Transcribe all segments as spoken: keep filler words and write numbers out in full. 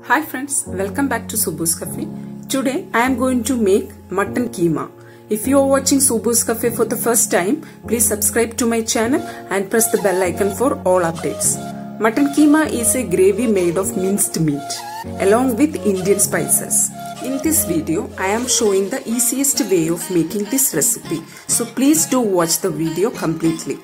Hi friends, welcome back to Subbu's Cafe. Today I am going to make mutton keema. If you are watching Subbu's Cafe for the first time, please subscribe to my channel and press the bell icon for all updates. Mutton keema is a gravy made of minced meat along with Indian spices. In this video, I am showing the easiest way of making this recipe. So please do watch the video completely.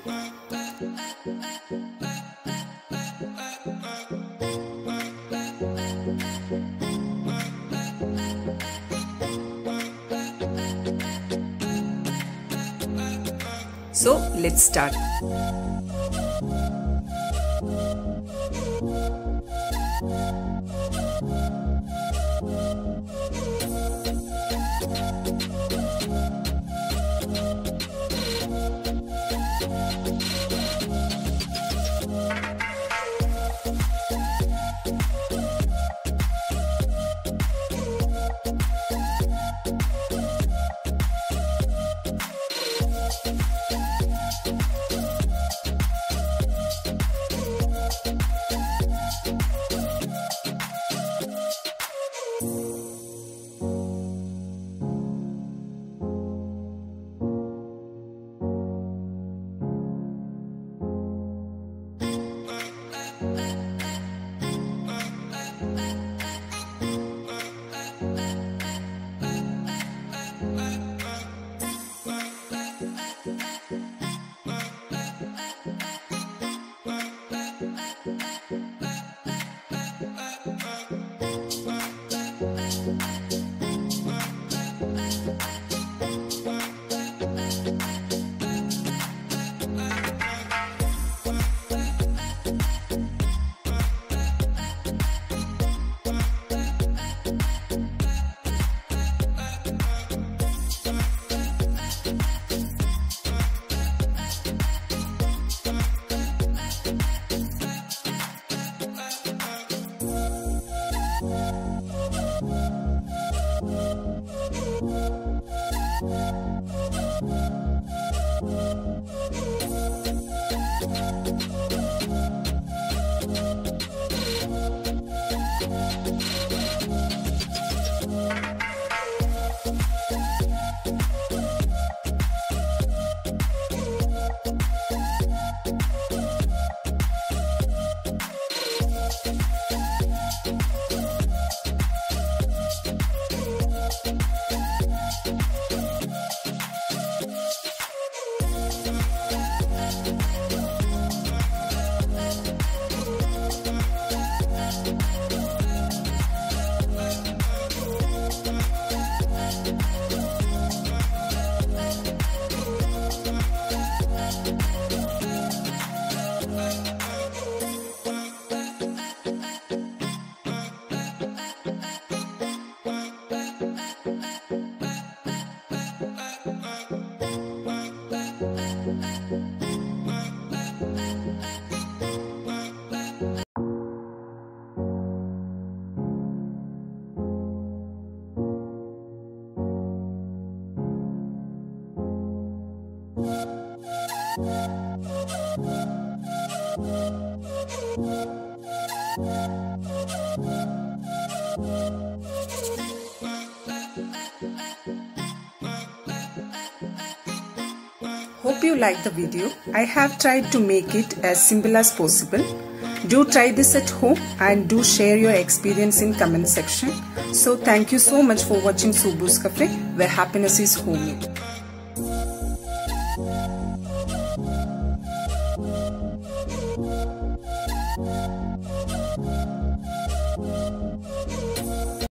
So let's start. Hope you like the video. I have tried to make it as simple as possible. Do try this at home and do share your experience in comment section. So thank you so much for watching Subbu's Cafe, where happiness is homemade.